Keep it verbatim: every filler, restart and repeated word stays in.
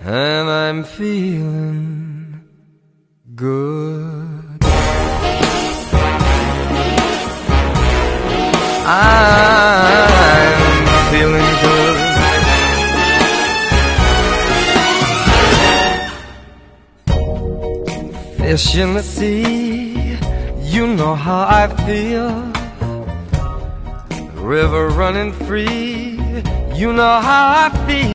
and I'm feeling good. I'm feeling good. Fish in the sea, you know how I feel. River running free, you know how I feel.